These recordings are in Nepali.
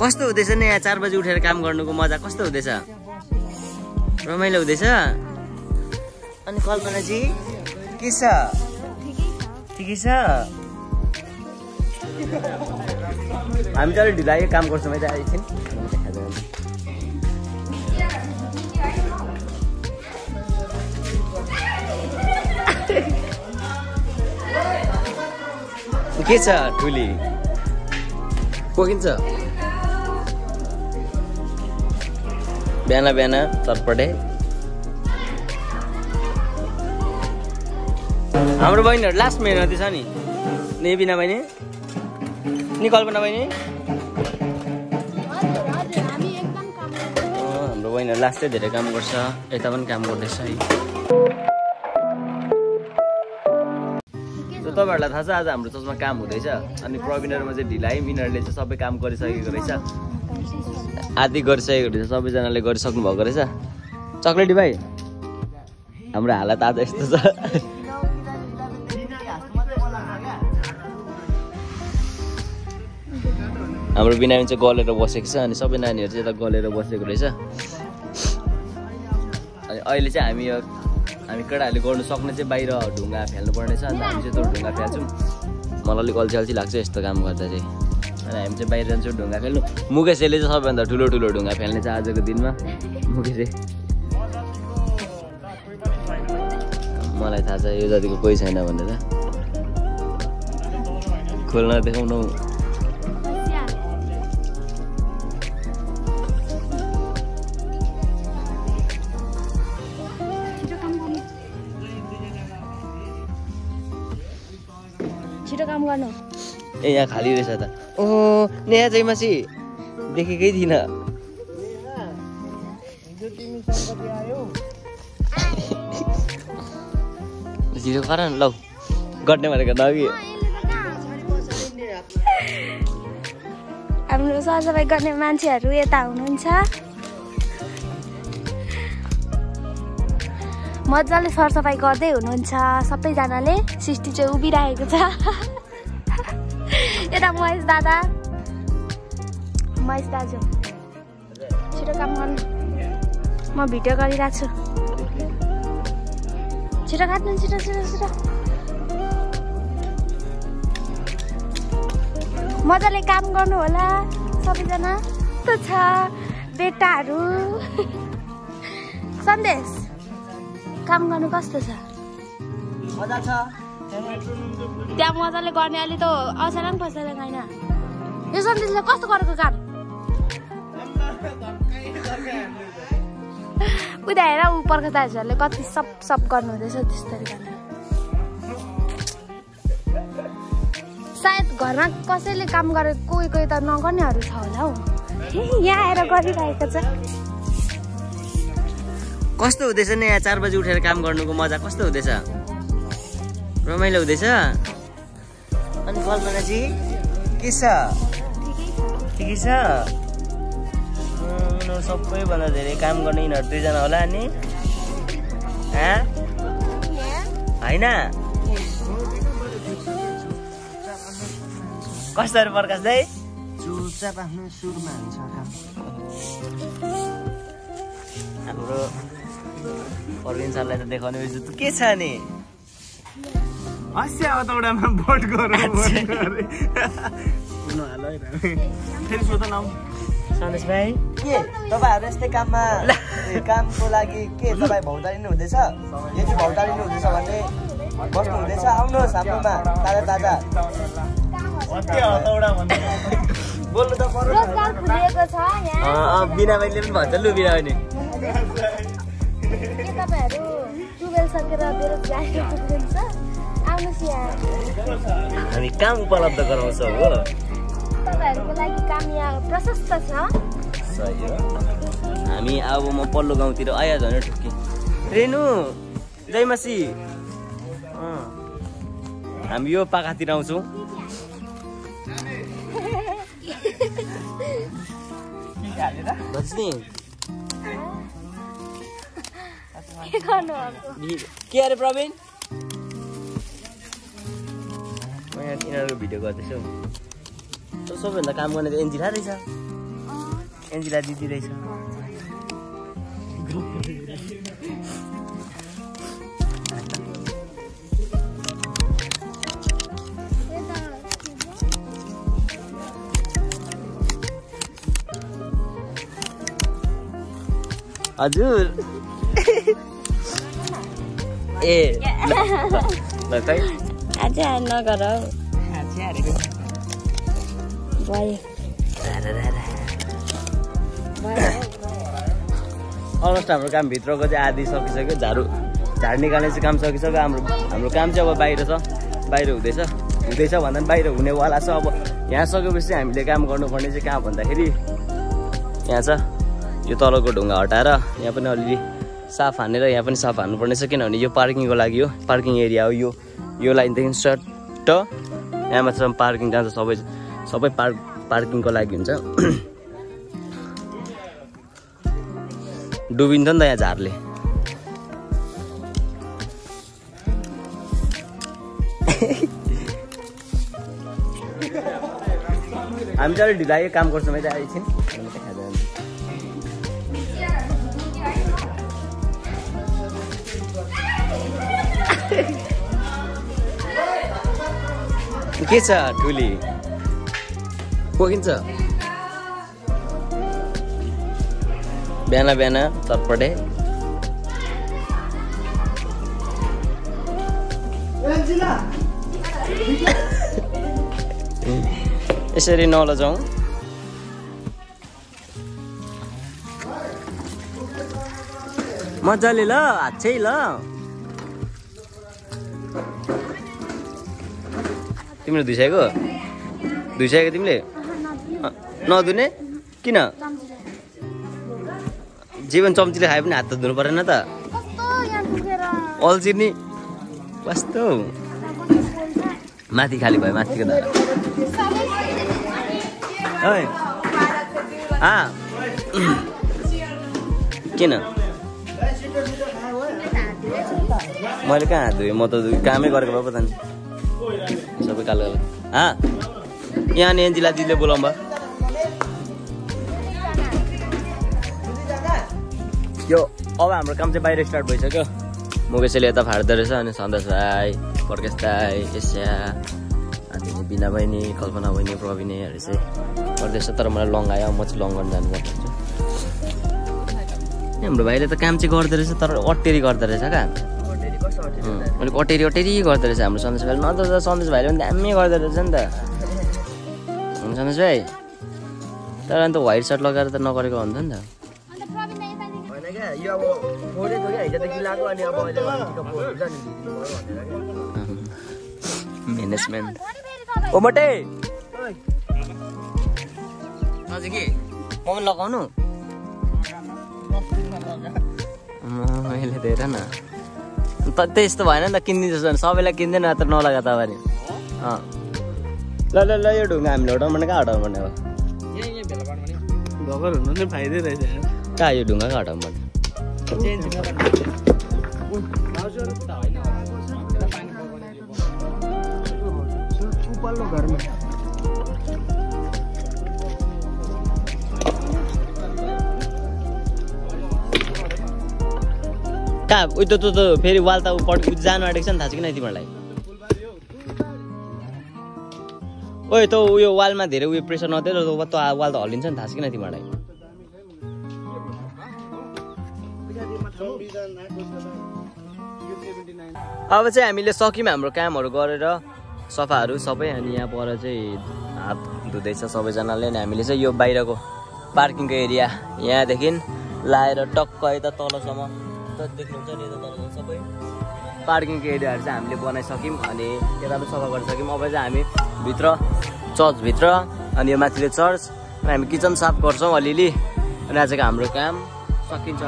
कस्तो हुँदैछ नि यहाँ 4 बजे उठेर काम गर्नुको मजा कस्तो हुँदैछ? रमाइलो हुँदैछ? अनि कल्पनाजी के छ? ठिकै छ? हामी चाहिँ ढिला काम गर्छौँ है त एकछिन। के छ ठुली? पोकिन्छ बिहान बिहान चटपटे। हाम्रो बहिनीहरू लास्ट मेहनती छ नि। नेबिना बहिनी नि कल्पना बहिनी हाम्रो बहिनीहरू लास्टै धेरै काम गर्छ। यता पनि काम गर्दैछ है। तपाईँहरूलाई थाहा छ आज हाम्रो चर्चमा काम हुँदैछ। अनि प्रवीणहरूमा चाहिँ ढिलाइ यिनीहरूले चाहिँ सबै काम गरिसकेको रहेछ। आदि गरिसकेको रहेछ। सबैजनाले गरिसक्नु भएको रहेछ। चक्लेटी भाइ हाम्रो हालत आज यस्तो छ। हाम्रो बिनामी चाहिँ गलेर बसेको छ। अनि सबै नानीहरू चाहिँ यता गलेर बसेको रहेछ। अनि अहिले चाहिँ हामी केटाहरूले गर्नु सक्ने चाहिँ बाहिर ढुङ्गा फ्याल्नु पर्ने छ। अन्त हामी चाहिँ त्यो ढुङ्गा फ्याल्छौँ। मलाई अलिक अल्छी लाग्छ यस्तो काम गर्दा चाहिँ। अनि हामी चाहिँ बाहिर जान्छौँ ढुङ्गा फ्याल्नु। मुकेशले चाहिँ सबैभन्दा ठुलो ढुङ्गा फ्याल्ने चाहिँ आजको दिनमा मुकेशले। मलाई थाहा छ यो जतिको कोही छैन भनेर। खोल्न देखाउनु। काम गर्नु ए यहाँ खाली रहेछ त। ओहो नेहा चाहिँ मासी देखेकै थिइनँ। छिटो गर न लौ गर्ने भनेको नअघि। हाम्रो सरसफाइ गर्ने मान्छेहरू यता हुनुहुन्छ। मजाले सरसफाइ गर्दै हुनुहुन्छ सबैजनाले। सृष्टि चाहिँ उभिरहेको छ। यता महेश दाजु छिटो काम गर्नु। म भिडियो गरिरहेको छु। छिटो काट्नु छिटो। मजाले काम गर्नु होला सबैजना। त छ बेटाहरू। सन्देश काम गर्नु कस्तो छ? मजा छ। त्यहाँ मजाले गर्ने अलि त अचानक फसेर छैन। यो सन्देशले कस्तो गरेको काम? उता हेर ऊ पर्खा दाजुहरूले कति सब गर्नु हुँदैछ त्यस्तरी गर्ने। सायद घरमा कसैले काम गरे कोही त नगर्नेहरू छ होला हौ। यहाँ आएर गरिरहेको छ। कस्तो हुँदैछ नि यहाँ 4 बजे उठेर काम गर्नुको मजा कस्तो हुँदैछ? रमाइलो हुँदैछ? अनि कल्पनाजी के छ? ठिकै छ? यिनीहरू सबैभन्दा धेरै काम गर्ने यिनीहरू 2 जना होला नि होइन? कस्तो प्रकाश दाइ? चुपचाप आफ्नो सुरमा हान्छ काम। हाम्रो प्रवीण सरलाई त देखाउने बित्तिकै के छ नि? हस्या अतौडामा भोट गरौँ फेरि सोध न। सन्देश भाइ के तपाईँहरू यस्तै कामको लागि के तपाईँ भौतारिनु हुँदैछ? यदि भौतारिनु हुँदैछ भने बस्नु हुँदैछ आउनुहोस् हाम्रोमा ताजा। बोल्नु त पर्यो। बिना बहिनीले पनि भन्छ लु बिना बहिनी। के तपाईहरु 12 सकेर बेरोजगारी हुनुहुन्छ? आउनुस् यहाँ। हामी काम उपलब्ध गराउँछौँ हो। तपाईहरुको लागि काम यहाँ प्रशस्त छ। सही हो। हामी अब म पल्लो गाउँतिर आया झन् ठुक्की। रेनु जयमासी हामी यो पाखातिर आउँछौँ। के अरे प्रवीण म यहाँ यिनीहरूको भिडियो गर्दैछु। सबैभन्दा काम गर्ने त एन्जिला रहेछ। एन्जिला दिदी रहेछ हजुर ए ल खै आज नगर भयो अलमोस्ट हाम्रो काम भित्रको चाहिँ आधी सकिसक्यो झाड निकाल्ने चाहिँ काम सकिसक्यो हाम्रो काम चाहिँ अब बाहिर छ बाहिर हुँदैछ भन्दा पनि बाहिर हुनेवाला छ अब यहाँ सकेपछि हामीले काम गर्नुपर्ने चाहिँ कहाँ भन्दाखेरि यहाँ छ यो तलको ढुङ्गा हटाएर यहाँ पनि अलिअलि साफ हानेर यहाँ पनि साफ हान्नुपर्ने छ किनभने यो पार्किङको लागि हो पार्किङ एरिया हो यो लाइनदेखि सर्ट यहाँ मात्र पार्किङ जान्छ सबै पार्किङको लागि हुन्छ डुबिन्छ नि त यहाँ झारले हामी चाहिँ अलिक ढिलायो काम गर्छौँ है त एकछिन के छ ठुली पोकिन्छ बिहान चटपटे यसरी नलजाउँ मजाले ल हाच्छै ल तिम्रो धुइसकेको तिमीले नधुने किन जीवन चम्चीले खाए पनि हात त धुनु परेन त अल्छी नि कस्तो माथि खाली भयो माथिको धारा किन मैले कहाँ हात धुएँ म त कामै गरेको भए पो त नि सबै कालो यहाँ नि एन्जिला दिदीले बोलाउँ भयो यो अब हाम्रो काम चाहिँ बाहिर स्टार्ट भइसक्यो मुकेशले यता फाड्दो रहेछ अनि सन्देश भाइ प्रकाश दाई एसिया अनि बिना बहिनी कल्पना बहिनी प्रविनीहरू चाहिँ गर्दैछ तर मलाई लङ आयो म चाहिँ लङ गर्न जानुपर्छ हाम्रो भाइले त काम चाहिँ गर्दो रहेछ तर अटेरी गर्दो रहेछ क्या अलिक अटेरी गर्दो रहेछ हाम्रो सन्देश भाइले नत्र सन्देश भाइले पनि दामी गर्दो रहेछ नि त सन्देश भाइ तर अन्त व्हाइट सर्ट लगाएर त नगरेको हुन्छ नि त यो अब फोडै थियो क्या हिजोदेखि लाग्यो अनि अब अहिले म्यानेजमेन्ट ओ मोटे अझ के म पनि लगाउनु मैले धेरै न त्यस्तो भएन नि त किनिदिन्छ सबैलाई किन्दैन त नलगा त भने ल यो ढुङ्गा हामीले हटाउनु पर्ने कहाँ हटाउनु पर्ने अब घगर हुनु नै फाइदै रहेछ कहाँ यो ढुङ्गा कहाँ हटाउनु पर्ने घरमा कहाँ उयो त फेरि वाल त जानु आँटेको छ नि थाहा छ कि नै तिमीहरूलाई ओइ त उयो वालमा धेरै उयो प्रेसर नदिएर त वाल त हल्लिन्छ नि थाहा छ कि नै तिमीहरूलाई अब चाहिँ हामीले सक्यौँ हाम्रो कामहरू गरेर सफाहरू सबै अनि यहाँ पर चाहिँ हात धुँदैछ सबैजनाले अनि हामीले चाहिँ यो बाहिरको पार्किङको एरिया यहाँदेखि लाएर टक्क यता तलसम्म देख्नुहुन्छ नि यता तल सबै पार्किङको एरियाहरू चाहिँ हामीले बनाइसक्यौँ अनि यता पनि सफा गरिसक्यौँ अब चाहिँ हामी भित्र चर्चभित्र अनि यो माथिले चर्च अनि हामी किचन साफ गर्छौँ अलिअलि अनि आजको हाम्रो काम सकिन्छ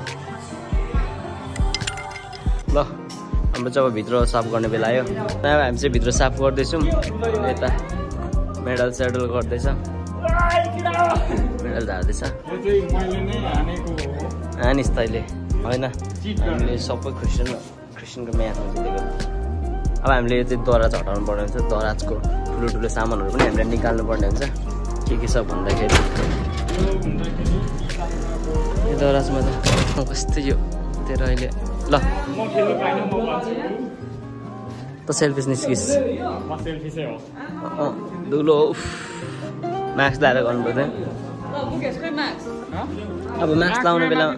ल हाम्रो चाहिँ अब भित्र साफ गर्ने बेला आयो हामी चाहिँ भित्र साफ गर्दैछौँ यता मेडल सेडल गर्दैछ मेडल झार्दैछ हानिस् तैँले होइन हामीले सबै क्रिस्चियनको म्याचमा जितेको अब हामीले यो चाहिँ दराज हटाउनु पर्ने हुन्छ दराजको ठुलो सामानहरू पनि हामीले निकाल्नु पर्ने हुन्छ के छ भन्दाखेरि यो दराजमा त कस्तो यो तेरो अहिले ल त सेल्फिस निस्किस दुलो मास्क लाएर गर्नु पर्दैन अब मास्क लाउने बेलामा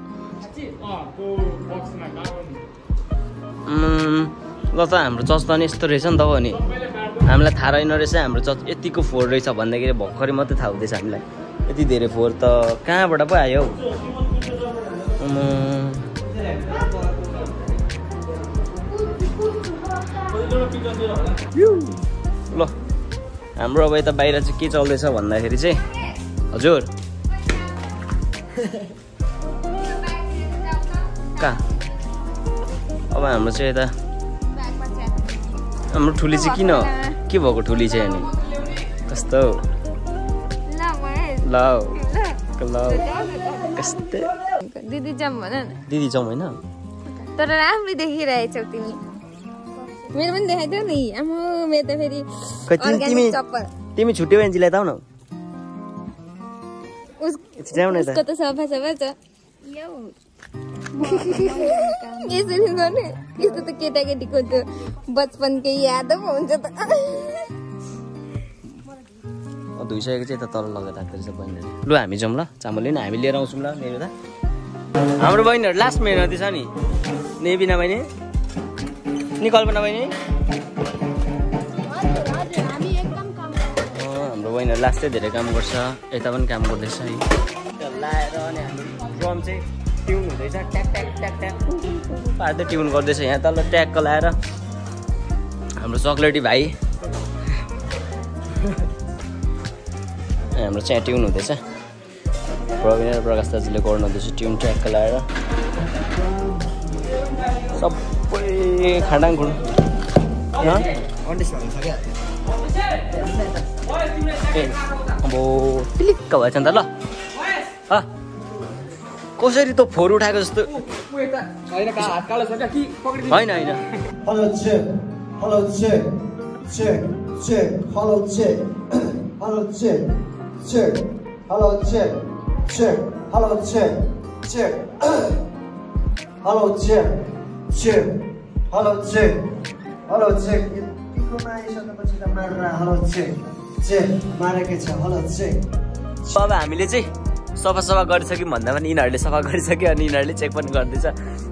ल त हाम्रो चर्च त नि यस्तो रहेछ नि त हो नि हामीलाई थाहा रहेन रहेछ हाम्रो चर्च यतिको फोहोर रहेछ भन्दाखेरि भर्खरै मात्रै थाहा हुँदैछ हामीलाई यति धेरै फोहोर त कहाँबाट पो आयो ल हाम्रो अब यता बाहिर चाहिँ के चल्दैछ भन्दाखेरि चाहिँ हजुर कहाँ अब हाम्रो चाहिँ यता हाम्रो ठुली चाहिँ किन के भएको ठुली चाहिँ अनि कस्तो ल कस्तो दिदी जाऊँ भन न दिदी जाउँ होइन तर राम्रै देखिरहेछौ तिमी मेरो पनि देखाइदेऊ नि आमा मेरो त फेरि अर्ग्यानिक चप्पल तिमी छुट्यो भने जिलाई ताउ न उसको त सफा छ यसरी गर्ने यस्तो त केटाकेटीको त्यो बचपनकै याद पो हुन्छ त धुइसकेको चाहिँ यता तल लगेर राख्दो रहेछ बहिनीहरू लु हामी जाउँ ल चामल लिन हामी लिएर आउँछौँ ल मेरो त हाम्रो बहिनीहरू लास्ट मेहनती छ नि नेबिना बहिनी नि कल्पना बहिनी हाम्रो बहिनीहरू लास्टै धेरै काम गर्छ यता पनि काम गर्दैछ है लाएर अनि हाम्रो ड्रम चाहिँ ट्युन हुँदैछ ट्याक ट्याक ट्याक ट्याक पार्दै ट्युन गर्दैछ यहाँ तल ट्यागको लाएर हाम्रो चक्लेटी भाइ हाम्रो चाहिँ ट्युन हुँदैछ प्रवीण र प्रकाश दाजुले गर्नु हुँदैछ ट्युन ट्यागको लाएर सबै खाडाङ खुड अब क्लिक्क भएछ नि त ल कसरी त फोहोर उठाएको जस्तो होइन होइन Hello check, hello check, check, check, hello check, hello check, check, hello check, check, hello check, check, hello check, check, hello check, hello check. यतिकोमा आइसकेपछि त मार्न hello check, check मारेकै छ hello check. अब हामीले चाहिँ सफा गरिसक्यौँ भन्दा पनि यिनीहरूले सफा गरिसक्यो अनि यिनीहरूले चेक पनि गर्दैछ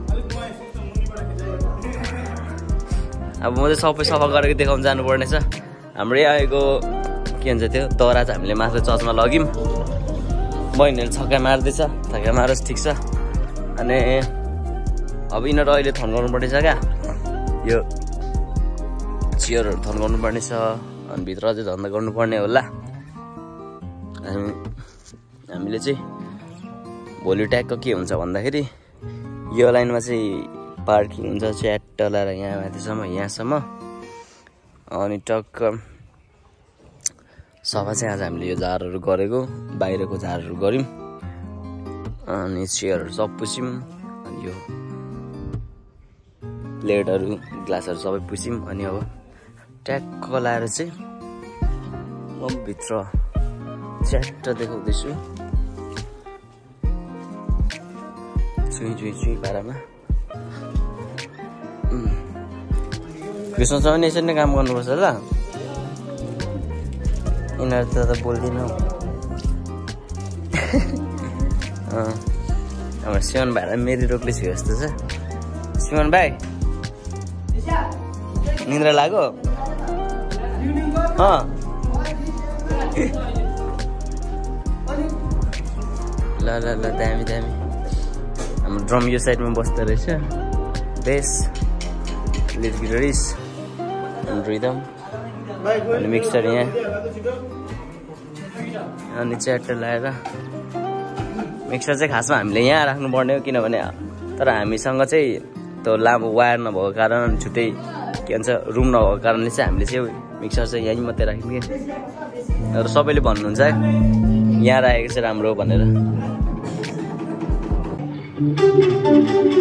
अब म चाहिँ सबै सफा गरेर देखाउन जानुपर्ने छ हाम्रो आएको के भन्छ त्यो दरा चाहिँ हामीले माथि चर्चमा लग्यौँ बहिनीहरूले छक्का मार्दैछ छक्का मारोस् ठिक छ अनि अब यिनीहरू अहिले थन्काउनु पर्नेछ क्या यो चेयरहरू थन्काउनु पर्ने छ अनि भित्र अझै धन्दा गर्नुपर्ने होला अनि हामीले चाहिँ भोलि ट्यागको के हुन्छ भन्दाखेरि यो लाइनमा चाहिँ पार्किङ हुन्छ च्याट्ट लाएर यहाँ माथिसम्म यहाँसम्म अनि टक्क सफा चाहिँ आज हामीले यो झारहरू गरेको बाहिरको झारहरू गऱ्यौँ अनि चेयरहरू सब पुस्यौँ अनि यो प्लेटहरू ग्लासहरू सबै पुस्यौँ अनि अब ट्यागको लाएर चाहिँ म भित्र च्याट्ट देखाउँदैछु चुई पारामा कृष्णसँग पनि यसरी नै काम गर्नुपर्छ ल यिनीहरू त बोल्दैन हाम्रो सिमन भाइलाई मेरी रोक्ले छु जस्तो छ सिमन भाइ निन्द्रा लाग्यो ल दामी हाम्रो ड्रम यो साइडमा बस्दो रहेछ बेस लिड गिटारिस अनि रिदम अनि मिक्सर यहाँ अनि च्याट्टर लगाएर मिक्सर चाहिँ खासमा हामीले यहाँ राख्नुपर्ने हो किनभने तर हामीसँग चाहिँ त्यो लामो वायर नभएको कारण छुट्टै के भन्छ रुम नभएको कारणले चाहिँ हामीले चाहिँ मिक्सर चाहिँ यहीँ मात्रै राख्ने र सबैले भन्नुहुन्छ यहाँ राखेको चाहिँ राम्रो भनेर